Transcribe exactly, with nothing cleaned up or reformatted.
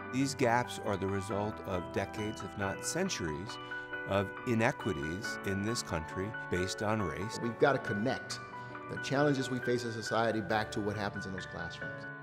These gaps are the result of decades, if not centuries, of inequities in this country based on race. We've got to connect the challenges we face as a society back to what happens in those classrooms.